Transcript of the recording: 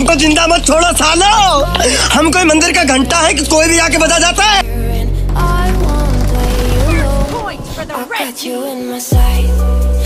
हमको जिंदा मत छोड़ो सालो। हम कोई मंदिर का घंटा है कि कोई भी आके बजा जाता है। Point for the red team.